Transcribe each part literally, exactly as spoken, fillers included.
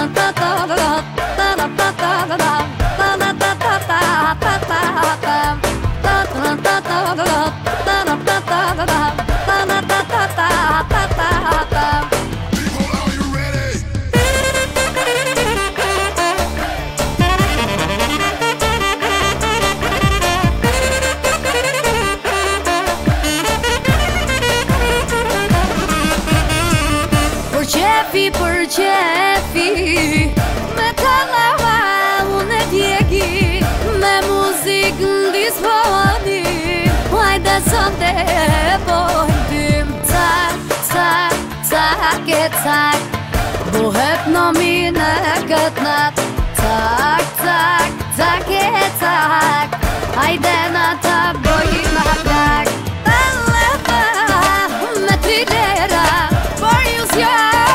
Për qefi me talava unë e djegi me muzik në disponi hajde sonde bojnë tim cak, cak, cak e cak buhet në mine këtë nat cak, cak, cak e cak hajde në ta bojnë haplak talava me trilera për ju zja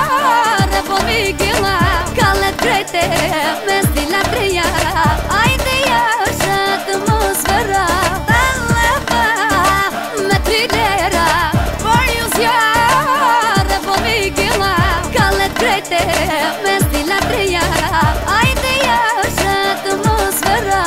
Kallet krejte me stila treja Ajde jashe të atmosfera Taleva me trilera Por ju zjarë po vigila Kallet krejte me stila treja Ajde jashe të atmosfera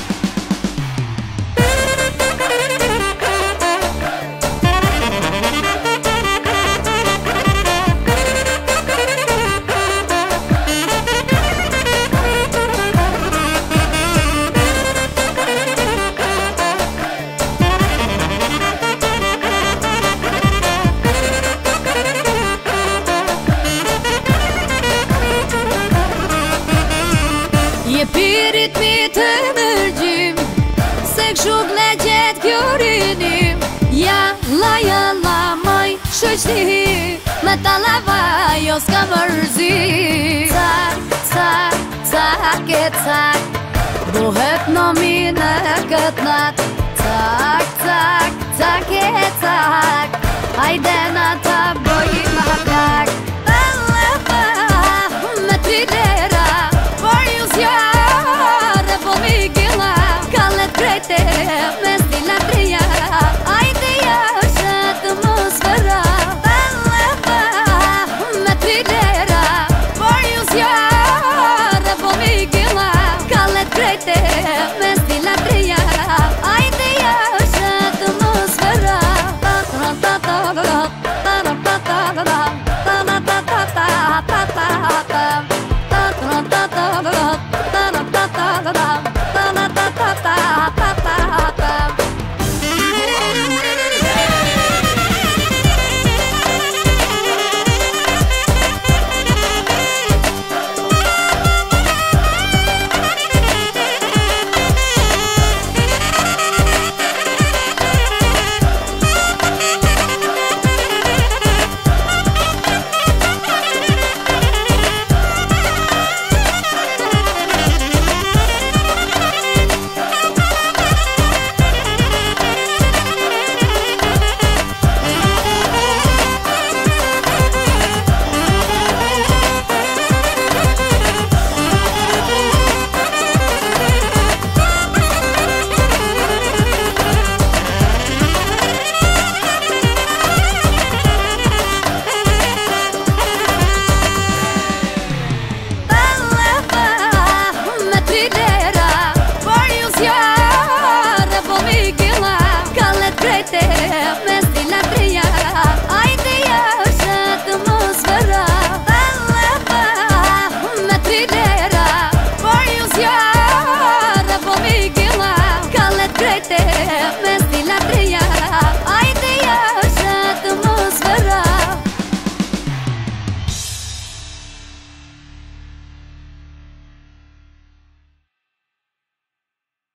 Je pirit mi të nërgjim Se kshuk le gjetë kjo rinim Ja la ja la maj shëqti Me talava jo s'ka mërzi Cak, cak, cak e cak Buhet në mine këtë nat Cak, cak, cak e cak Hajde na ta bojim